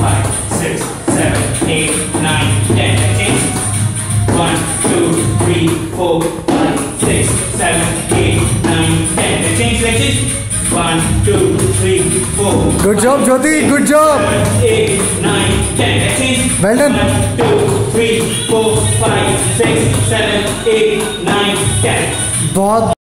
5, 6, 7, 8, 9, 10. Change. 1, 2, 3, 4, 5, 6, 7, 8, 9, 10. Change. Let's change. 1, 2, 3, 4. Good job, Jyoti. Good job. 7, 8, 9, 10. Change. Well done. 1, 2, 3, 4, 5, 6, 7, 8, 9, 10. बहुत